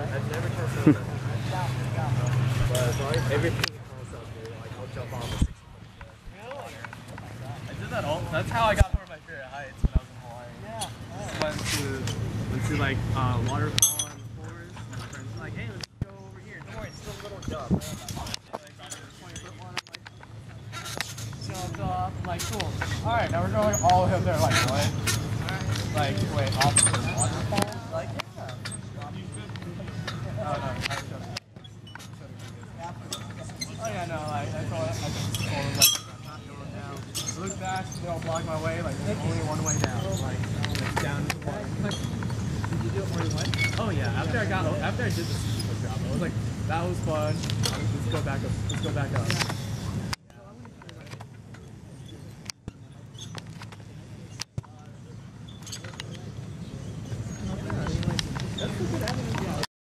I've never tried solo jumping. But everything else out there, like I'll jump off a 60-foot cliff. Really? I did that all. That's how I got one of my favorite heights when I was in Hawaii. Yeah. Went to like waterfall in the forest. And my friends were like, hey, let's go over here. Don't worry, it's still a little jump. Jumped off. I'm like, cool. All right, now we're going all the way up there. Like what? Like wait, off the waterfall? Like yeah. Oh no. Oh yeah, no, like I told him like I'm not going down. I look back, they all block my way, like there's only one way down. Like down to the water. Like, did you do it more than once? Oh yeah, after I did the 60-foot drop, I was like, that was fun. Let's go back up.